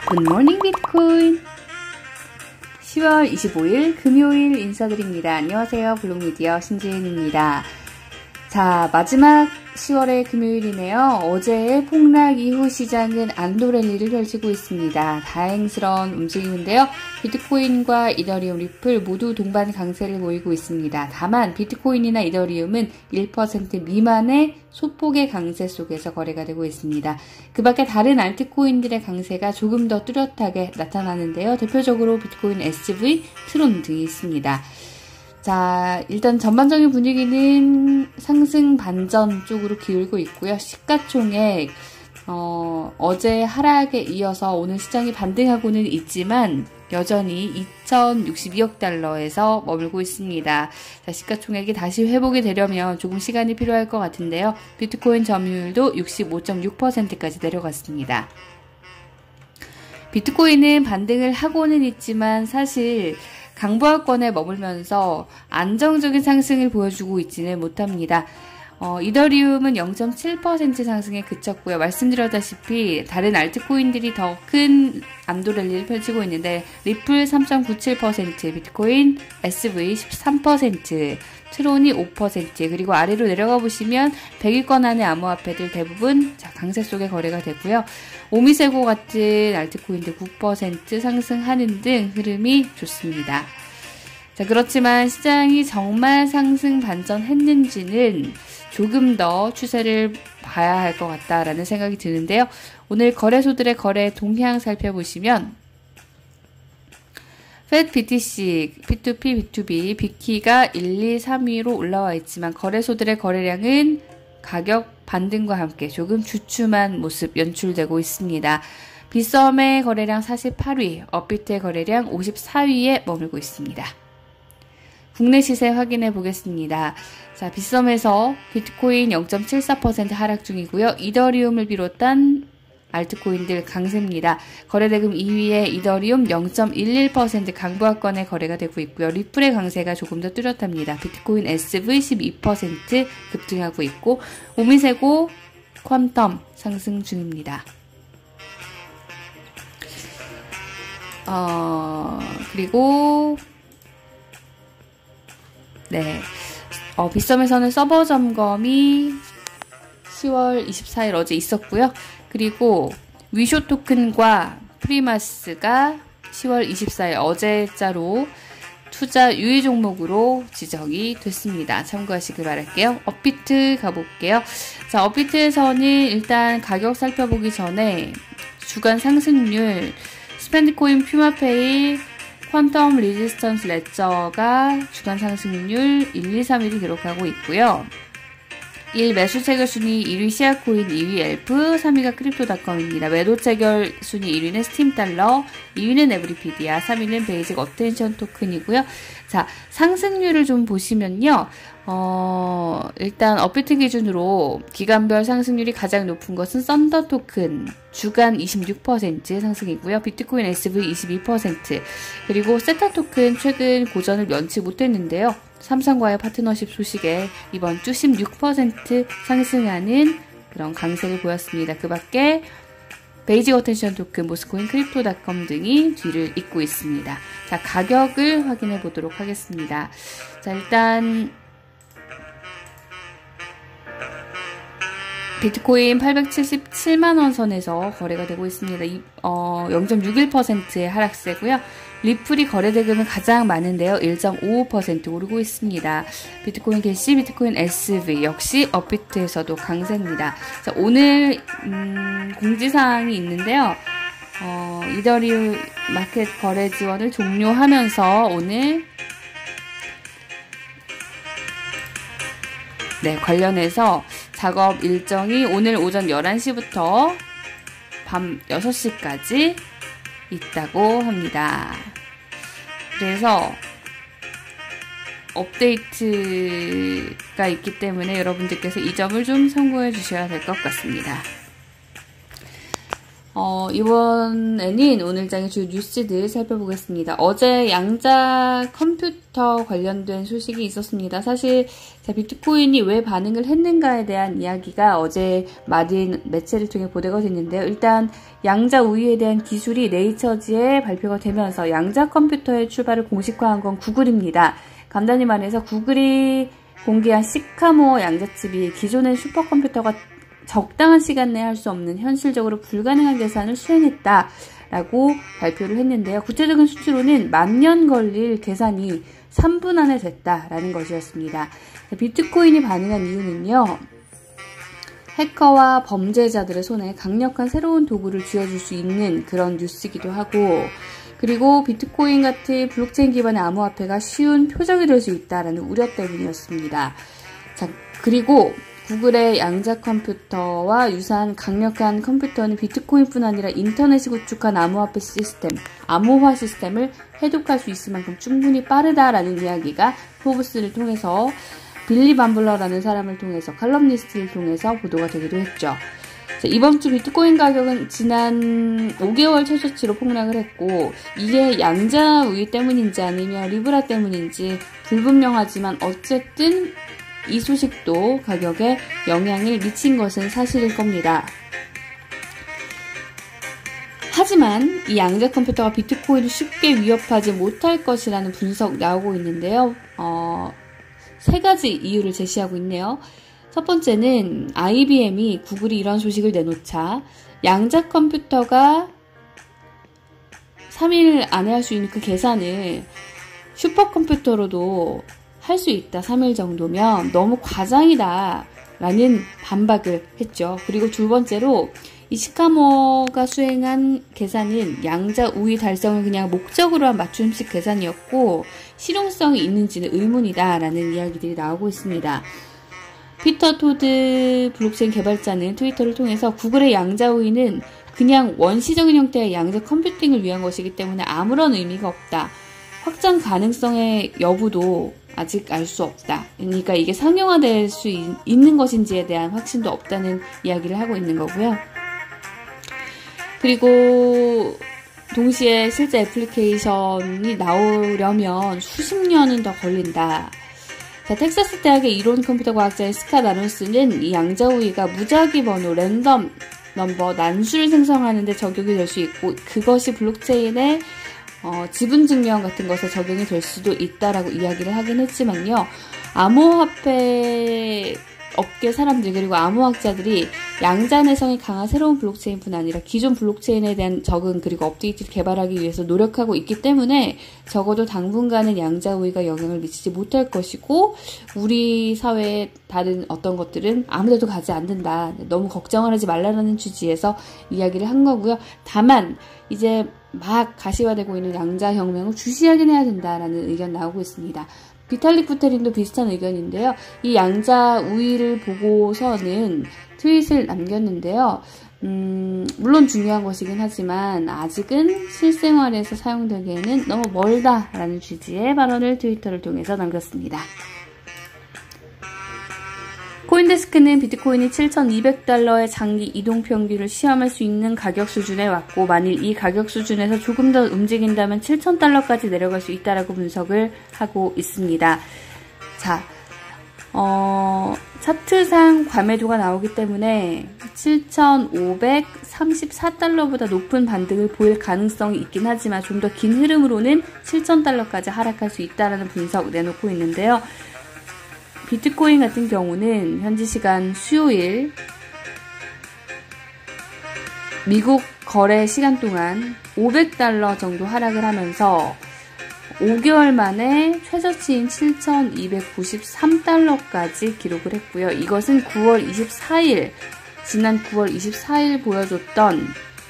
굿모닝 비트코인 10월 25일 금요일 인사드립니다. 안녕하세요. 블록미디어 신지은입니다. 자, 마지막 10월의 금요일이네요. 어제의 폭락 이후 시장은 안도 랠리를 펼치고 있습니다. 다행스러운 움직임인데요. 비트코인과 이더리움, 리플 모두 동반 강세를 보이고 있습니다. 다만 비트코인이나 이더리움은 1% 미만의 소폭의 강세 속에서 거래가 되고 있습니다. 그 밖에 다른 알트코인들의 강세가 조금 더 뚜렷하게 나타나는데요. 대표적으로 비트코인 SV, 트론 등이 있습니다. 자, 일단 전반적인 분위기는 상승 반전 쪽으로 기울고 있고요. 시가총액 어제 하락에 이어서 오늘 시장이 반등하고는 있지만 여전히 2,062억 달러에서 머물고 있습니다. 자, 시가총액이 다시 회복이 되려면 조금 시간이 필요할 것 같은데요. 비트코인 점유율도 65.6%까지 내려갔습니다. 비트코인은 반등을 하고는 있지만 사실 강보합권에 머물면서 안정적인 상승을 보여주고 있지는 못합니다. 이더리움은 0.7% 상승에 그쳤고요. 말씀드렸다시피 다른 알트코인들이 더 큰 안도 랠리를 펼치고 있는데 리플 3.97%, 비트코인, SV 13%, 트론이 5%, 그리고 아래로 내려가 보시면 100일권 안의 암호화폐들 대부분 강세 속에 거래가 되고요. 오미세고 같은 알트코인들 9% 상승하는 등 흐름이 좋습니다. 자, 그렇지만 시장이 정말 상승 반전했는지는 조금 더 추세를 봐야 할 것 같다라는 생각이 드는데요. 오늘 거래소들의 거래 동향 살펴보시면 FED BTC, P2P, B2B, 빅키가 1, 2, 3위로 올라와 있지만 거래소들의 거래량은 가격 반등과 함께 조금 주춤한 모습 연출되고 있습니다. 빗썸의 거래량 48위, 업비트의 거래량 54위에 머물고 있습니다. 국내 시세 확인해 보겠습니다. 자, 빗썸에서 비트코인 0.74% 하락 중이고요. 이더리움을 비롯한 알트코인들 강세입니다. 거래대금 2위에 이더리움 0.11% 강보합권에 거래가 되고 있고요. 리플의 강세가 조금 더 뚜렷합니다. 비트코인 SV 12% 급등하고 있고 오미세고, 퀀텀 상승 중입니다. 그리고 네, 빗썸에서는 서버 점검이 10월 24일 어제 있었고요. 그리고 위쇼 토큰과 프리마스가 10월 24일 어제자로 투자 유의 종목으로 지정이 됐습니다. 참고하시길 바랄게요. 업비트 가볼게요. 자, 업비트에서는 일단 가격 살펴보기 전에 주간 상승률, 스펜드코인 퓨마페이, 퀀텀 리지스턴스 레저가 주간 상승률 1, 2, 3위를 기록하고 있고요. 1. 매수 체결 순위 1위 시아코인, 2위 엘프, 3위가 크립토닷컴입니다. 매도 체결 순위 1위는 스팀달러, 2위는 에브리피디아, 3위는 베이직 어텐션 토큰이고요. 자, 상승률을 좀 보시면요. 일단 업비트 기준으로 기간별 상승률이 가장 높은 것은 썬더 토큰 주간 26% 상승이고요. 비트코인 SV 22%, 그리고 세타 토큰 최근 고전을 면치 못했는데요. 삼성과의 파트너십 소식에 이번 주 16% 상승하는 그런 강세를 보였습니다. 그 밖에 베이직 어텐션 토큰, 모스코인, 크립토닷컴 등이 뒤를 잇고 있습니다. 자, 가격을 확인해 보도록 하겠습니다. 자, 일단 비트코인 877만원 선에서 거래가 되고 있습니다. 0.61%의 하락세고요. 리플이 거래대금은 가장 많은데요. 1.55% 오르고 있습니다. 비트코인 캐시, 비트코인 SV 역시 업비트에서도 강세입니다. 자, 오늘 공지사항이 있는데요. 이더리움 마켓 거래 지원을 종료하면서 오늘 관련해서 작업 일정이 오늘 오전 11시부터 밤 6시까지 있다고 합니다. 그래서 업데이트가 있기 때문에 여러분들께서 이 점을 좀 참고해 주셔야 될 것 같습니다. 이번에는 오늘장의 주요 뉴스들 살펴보겠습니다. 어제 양자 컴퓨터 관련된 소식이 있었습니다. 사실 비트코인이 왜 반응을 했는가에 대한 이야기가 어제 많은 매체를 통해 보도가 됐는데요. 일단 양자 우위에 대한 기술이 네이처지에 발표가 되면서 양자 컴퓨터의 출발을 공식화한 건 구글입니다. 간단히 말해서 구글이 공개한 시카모어 양자칩이 기존의 슈퍼컴퓨터가 적당한 시간 내에 할 수 없는 현실적으로 불가능한 계산을 수행했다라고 발표를 했는데요. 구체적인 수치로는 10,000년 걸릴 계산이 3분 안에 됐다라는 것이었습니다. 비트코인이 반응한 이유는요. 해커와 범죄자들의 손에 강력한 새로운 도구를 쥐어줄 수 있는 그런 뉴스이기도 하고, 그리고 비트코인 같은 블록체인 기반의 암호화폐가 쉬운 표적이 될 수 있다라는 우려 때문이었습니다. 자, 그리고 구글의 양자 컴퓨터와 유사한 강력한 컴퓨터는 비트코인뿐 아니라 인터넷이 구축한 암호화폐 시스템, 암호화 시스템을 해독할 수 있을 만큼 충분히 빠르다라는 이야기가 포브스를 통해서 빌리 반블러라는 사람을 통해서 칼럼니스트를 통해서 보도가 되기도 했죠. 자, 이번 주 비트코인 가격은 지난 5개월 최저치로 폭락을 했고, 이게 양자 우위 때문인지 아니면 리브라 때문인지 불분명하지만 어쨌든 이 소식도 가격에 영향을 미친 것은 사실일 겁니다. 하지만 이 양자 컴퓨터가 비트코인을 쉽게 위협하지 못할 것이라는 분석 나오고 있는데요. 3가지 이유를 제시하고 있네요. 첫 번째는 IBM이 구글이 이런 소식을 내놓자 양자 컴퓨터가 3일 안에 할 수 있는 그 계산을 슈퍼컴퓨터로도 할 수 있다. 3일 정도면 너무 과장이다 라는 반박을 했죠. 그리고 두 번째로 이 시카모가 수행한 계산은 양자 우위 달성을 그냥 목적으로 한 맞춤식 계산이었고 실용성이 있는지는 의문이다 라는 이야기들이 나오고 있습니다. 피터 토드 블록체인 개발자는 트위터를 통해서 구글의 양자 우위는 그냥 원시적인 형태의 양자 컴퓨팅을 위한 것이기 때문에 아무런 의미가 없다. 확장 가능성의 여부도 아직 알 수 없다. 그러니까 이게 상용화될 수 있는 것인지에 대한 확신도 없다는 이야기를 하고 있는 거고요. 그리고 동시에 실제 애플리케이션이 나오려면 수십 년은 더 걸린다. 자, 텍사스 대학의 이론 컴퓨터 과학자인 스캇 아론스는 이 양자 우위가 무작위 번호, 랜덤 넘버, 난수를 생성하는 데 적용이 될 수 있고 그것이 블록체인의 지분 증명 같은 것에 적용이 될 수도 있다라고 이야기를 하긴 했지만요. 암호화폐 업계 사람들 그리고 암호학자들이 양자 내성이 강한 새로운 블록체인뿐 아니라 기존 블록체인에 대한 적응 그리고 업데이트를 개발하기 위해서 노력하고 있기 때문에 적어도 당분간은 양자 우위가 영향을 미치지 못할 것이고 우리 사회의 다른 어떤 것들은 아무데도 가지 않는다. 너무 걱정을 하지 말라는 취지에서 이야기를 한 거고요. 다만 이제 막 가시화되고 있는 양자 혁명을 주시하긴 해야 된다라는 의견 나오고 있습니다. 비탈릭 부테린도 비슷한 의견인데요. 이 양자 우위를 보고서는 트윗을 남겼는데요. 물론 중요한 것이긴 하지만 아직은 실생활에서 사용되기에는 너무 멀다라는 취지의 발언을 트위터를 통해서 남겼습니다. 코인데스크는 비트코인이 7,200달러의 장기 이동 평균을 시험할 수 있는 가격 수준에 왔고 만일 이 가격 수준에서 조금 더 움직인다면 7,000달러까지 내려갈 수 있다라고 분석을 하고 있습니다. 자, 차트상 과매도가 나오기 때문에 7,534달러보다 높은 반등을 보일 가능성이 있긴 하지만 좀 더 긴 흐름으로는 7,000달러까지 하락할 수 있다라는 분석 내놓고 있는데요. 비트코인 같은 경우는 현지 시간 수요일 미국 거래 시간 동안 500달러 정도 하락을 하면서 5개월 만에 최저치인 7,293달러까지 기록을 했고요. 이것은 9월 24일, 지난 9월 24일 보여줬던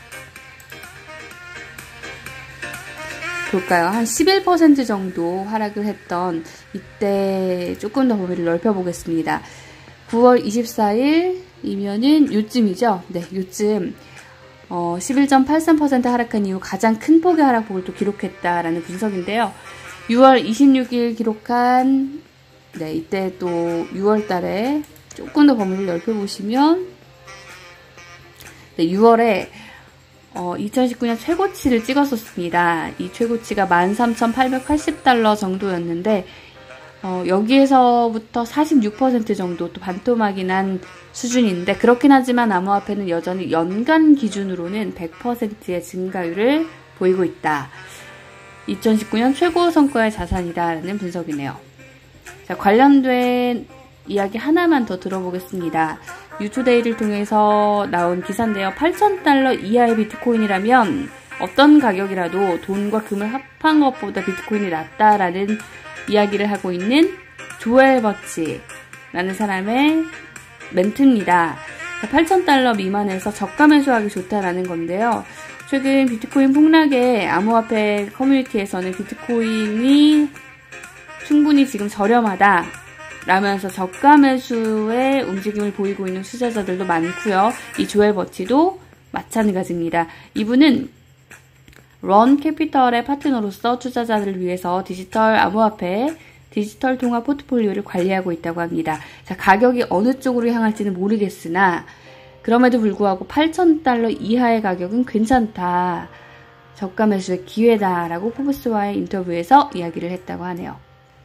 볼까요? 한 11% 정도 하락을 했던 이때 조금 더 범위를 넓혀보겠습니다. 9월 24일이면은 요쯤이죠. 네, 요쯤 11.83% 하락한 이후 가장 큰 폭의 하락폭을 또 기록했다라는 분석인데요. 6월 26일 기록한 네, 이때 또 6월 달에 조금 더 범위를 넓혀보시면 네, 6월에 2019년 최고치를 찍었었습니다. 이 최고치가 13,880달러 정도였는데 여기에서부터 46% 정도 또 반토막이 난 수준인데, 그렇긴 하지만 암호화폐는 여전히 연간 기준으로는 100%의 증가율을 보이고 있다. 2019년 최고 성과의 자산이다라는 분석이네요. 자, 관련된 이야기 하나만 더 들어보겠습니다. 유투데이를 통해서 나온 기사인데요. 8,000달러 이하의 비트코인이라면 어떤 가격이라도 돈과 금을 합한 것보다 비트코인이 낫다라는 이야기를 하고 있는 조엘 버치라는 사람의 멘트입니다. 8,000달러 미만에서 저가 매수하기 좋다라는 건데요. 최근 비트코인 폭락에 암호화폐 커뮤니티에서는 비트코인이 충분히 지금 저렴하다 라면서 저가 매수의 움직임을 보이고 있는 투자자들도 많고요. 이 조엘 버치도 마찬가지입니다. 이분은 런 캐피털의 파트너로서 투자자들을 위해서 디지털 암호화폐, 디지털 통화 포트폴리오를 관리하고 있다고 합니다. 자, 가격이 어느 쪽으로 향할지는 모르겠으나 그럼에도 불구하고 8,000달러 이하의 가격은 괜찮다. 저가 매수의 기회다라고 포브스와의 인터뷰에서 이야기를 했다고 하네요.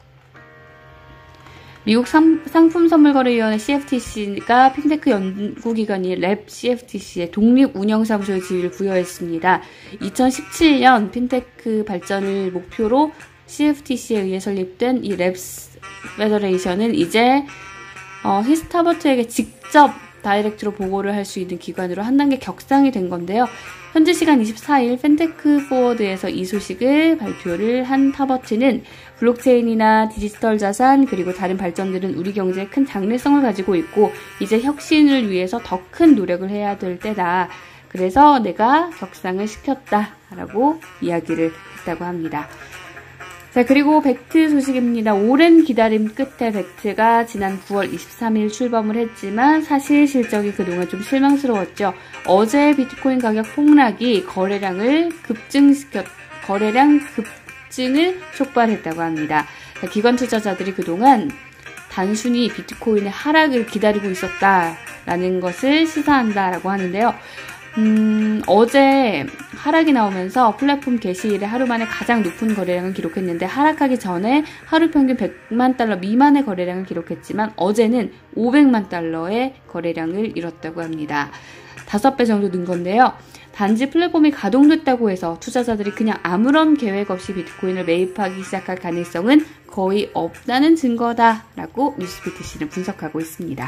미국 상품선물거래위원회 CFTC가 핀테크 연구기관인 랩 CFTC의 독립운영사무소의 지위를 부여했습니다. 2017년 핀테크 발전을 목표로 CFTC에 의해 설립된 이 랩 페더레이션은 이제 히스타버트에게 직접 다이렉트로 보고를 할 수 있는 기관으로 한 단계 격상이 된 건데요. 현지 시간 24일 펜테크 포워드에서 이 소식을 발표를 한 타버트는 블록체인이나 디지털 자산 그리고 다른 발전들은 우리 경제에 큰 장래성을 가지고 있고 이제 혁신을 위해서 더 큰 노력을 해야 될 때다. 그래서 내가 격상을 시켰다라고 이야기를 했다고 합니다. 자, 그리고 벡트 소식입니다. 오랜 기다림 끝에 벡트가 지난 9월 23일 출범을 했지만 사실 실적이 그동안 좀 실망스러웠죠. 어제 비트코인 가격 폭락이 거래량 급증을 촉발했다고 합니다. 자, 기관 투자자들이 그동안 단순히 비트코인의 하락을 기다리고 있었다라는 것을 시사한다라고 하는데요. 어제 하락이 나오면서 플랫폼 게시일에 하루 만에 가장 높은 거래량을 기록했는데 하락하기 전에 하루 평균 100만 달러 미만의 거래량을 기록했지만 어제는 500만 달러의 거래량을 이뤘다고 합니다. 5배 정도 는 건데요. 단지 플랫폼이 가동됐다고 해서 투자자들이 그냥 아무런 계획 없이 비트코인을 매입하기 시작할 가능성은 거의 없다는 증거다라고 뉴스비트C는 분석하고 있습니다.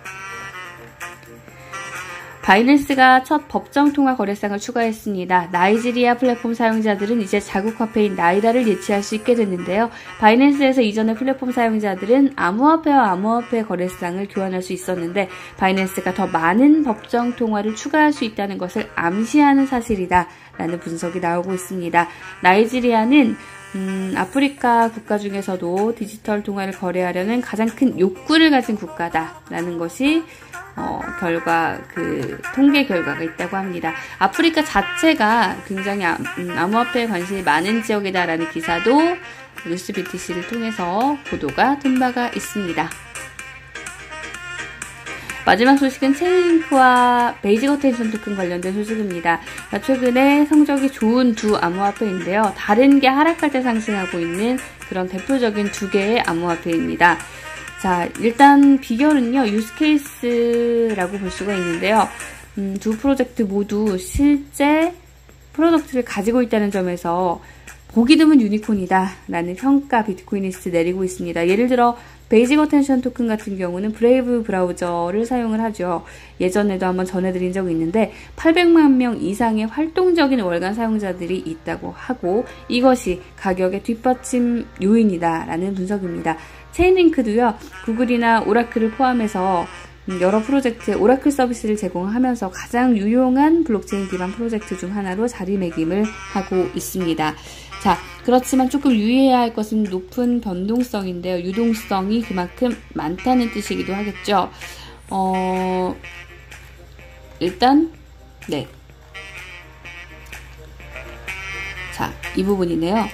바이낸스가 첫 법정 통화 거래상을 추가했습니다. 나이지리아 플랫폼 사용자들은 이제 자국 화폐인 나이라를 예치할 수 있게 됐는데요. 바이낸스에서 이전의 플랫폼 사용자들은 암호화폐와 암호화폐 거래상을 교환할 수 있었는데 바이낸스가 더 많은 법정 통화를 추가할 수 있다는 것을 암시하는 사실이다 라는 분석이 나오고 있습니다. 나이지리아는 아프리카 국가 중에서도 디지털 통화를 거래하려는 가장 큰 욕구를 가진 국가다라는 것이 통계 결과가 있다고 합니다. 아프리카 자체가 굉장히 암호화폐에 관심이 많은 지역이다라는 기사도 뉴스비트C를 통해서 보도가 된 바가 있습니다. 마지막 소식은 체인링크와 베이직 어텐션 토큰 관련된 소식입니다. 최근에 성적이 좋은 두 암호화폐인데요. 다른 게 하락할 때 상승하고 있는 그런 대표적인 두 개의 암호화폐입니다. 자, 일단 비결은요, 유스케이스라고 볼 수가 있는데요. 두 프로젝트 모두 실제 프로덕트를 가지고 있다는 점에서 보기 드문 유니콘이다 라는 평가 비트코이니스트 내리고 있습니다. 예를 들어 베이직 어텐션 토큰 같은 경우는 브레이브 브라우저를 사용을 하죠. 예전에도 한번 전해드린 적이 있는데 800만 명 이상의 활동적인 월간 사용자들이 있다고 하고 이것이 가격의 뒷받침 요인이다 라는 분석입니다. 체인링크도요, 구글이나 오라클을 포함해서 여러 프로젝트에 오라클 서비스를 제공하면서 가장 유용한 블록체인 기반 프로젝트 중 하나로 자리매김을 하고 있습니다. 자, 그렇지만 조금 유의해야 할 것은 높은 변동성인데요. 유동성이 그만큼 많다는 뜻이기도 하겠죠. 일단, 네. 자, 이 부분이네요.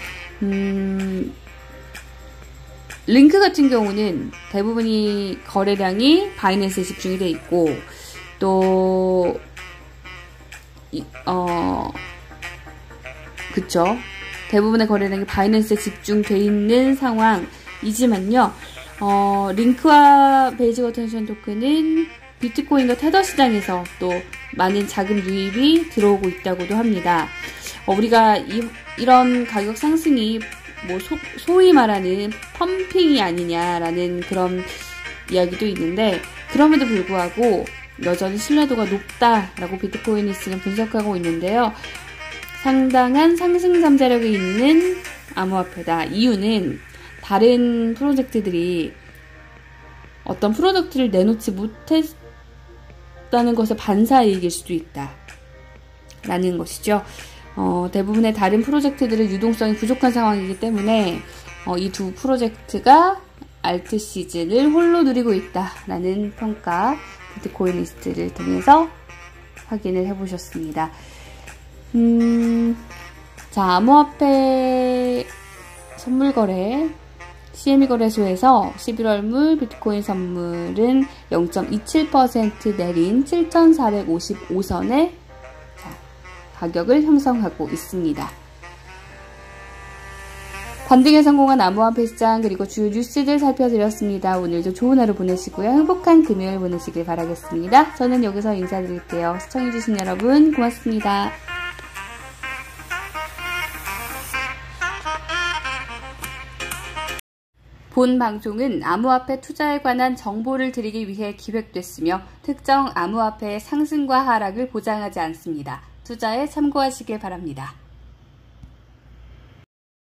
링크 같은 경우는 대부분이 거래량이 바이낸스에 집중이 돼 있고 또 그쵸. 대부분의 거래량이 바이낸스에 집중돼 있는 상황이지만요. 링크와 베이직 어텐션 토큰은 비트코인과 테더 시장에서 또 많은 자금 유입이 들어오고 있다고도 합니다. 우리가 이런 가격 상승이 뭐 소위 말하는 펌핑이 아니냐라는 그런 이야기도 있는데, 그럼에도 불구하고 여전히 신뢰도가 높다라고 비트코이니스는 분석하고 있는데요. 상당한 상승 잠재력이 있는 암호화폐다. 이유는 다른 프로젝트들이 어떤 프로덕트를 내놓지 못했다는 것의 반사이익일 수도 있다 라는 것이죠. 대부분의 다른 프로젝트들은 유동성이 부족한 상황이기 때문에 이 두 프로젝트가 알트 시즌을 홀로 누리고 있다라는 평가, 비트코이니스트를 통해서 확인을 해보셨습니다. 자, 암호화폐 선물거래 CME 거래소에서 11월물 비트코인 선물은 0.27% 내린 7,455선에 가격을 형성하고 있습니다. 반등에 성공한 암호화폐 시장, 그리고 주요 뉴스들 살펴드렸습니다. 오늘도 좋은 하루 보내시고요. 행복한 금요일 보내시길 바라겠습니다. 저는 여기서 인사드릴게요. 시청해주신 여러분 고맙습니다. 본 방송은 암호화폐 투자에 관한 정보를 드리기 위해 기획됐으며 특정 암호화폐의 상승과 하락을 보장하지 않습니다. 투자에 참고하시길 바랍니다.